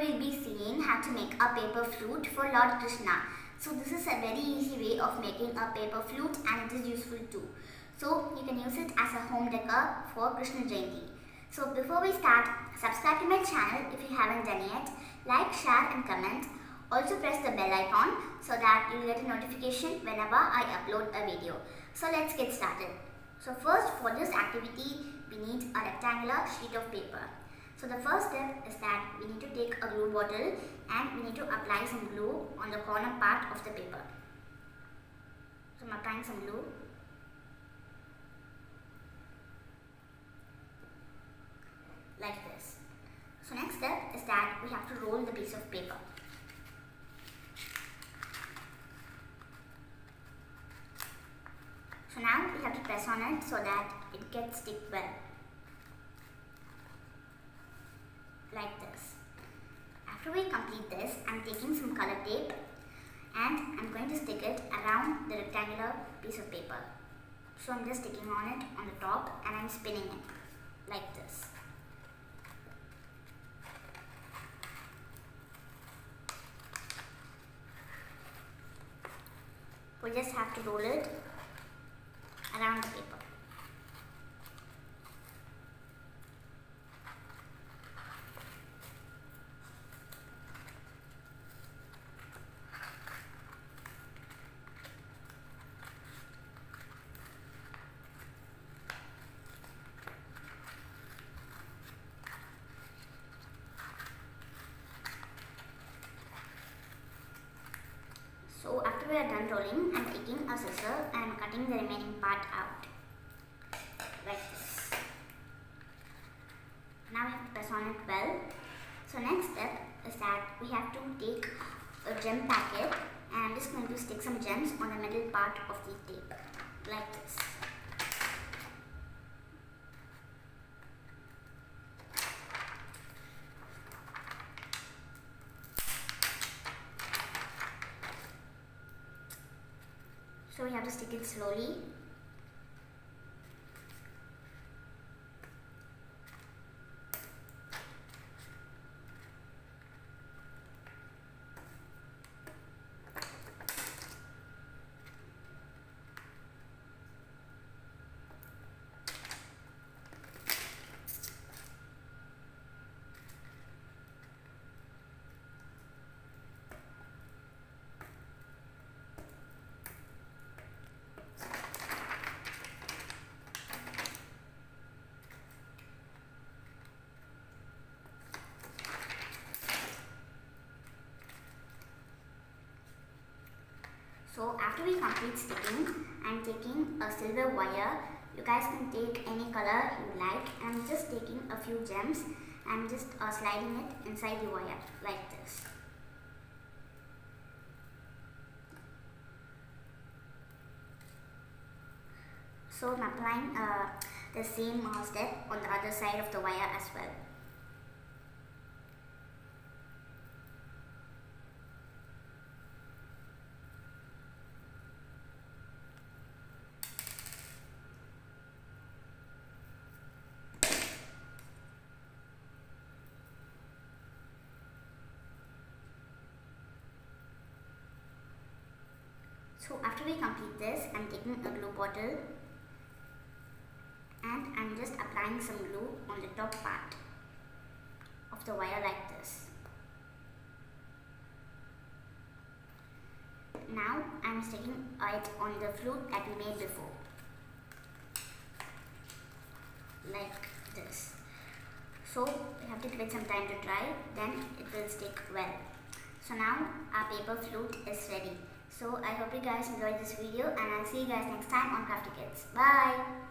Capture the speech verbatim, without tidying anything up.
we'll be seeing how to make a paper flute for Lord Krishna. So this is a very easy way of making a paper flute, and it is useful too. So you can use it as a home decor for Krishna Jayanthi. So before we start, subscribe to my channel if you haven't done yet. Like, share and comment. Also press the bell icon so that you'll get a notification whenever I upload a video. So let's get started. So first, for this activity we need a rectangular sheet of paper. So the first step is that we need to take a glue bottle and we need to apply some glue on the corner part of the paper. So I'm applying some glue. Like this. So next step is that we have to roll the piece of paper. So now we have to press on it so that it gets stick well. Like this. After we complete this, I'm taking some color tape and I'm going to stick it around the rectangular piece of paper. So I'm just sticking on it on the top and I'm spinning it like this. We just have to roll it around the paper. So after we are done rolling, I'm taking a scissor and I'm cutting the remaining part out. Like this. Now we have to press on it well. So next step is that we have to take a gem packet and I'm just going to stick some gems on the middle part of the tape. Like this. So we have to stick it slowly. So after we complete sticking, I'm taking a silver wire. You guys can take any color you like. I'm just taking a few gems. I'm just uh, sliding it inside the wire like this. So I'm applying uh, the same uh, step on the other side of the wire as well. So after we complete this, I'm taking a glue bottle and I'm just applying some glue on the top part of the wire like this. Now I'm sticking it on the flute that we made before. Like this. So we have to give it some time to dry, then it will stick well. So now our paper flute is ready. So I hope you guys enjoyed this video and I'll see you guys next time on Crafty Kids. Bye!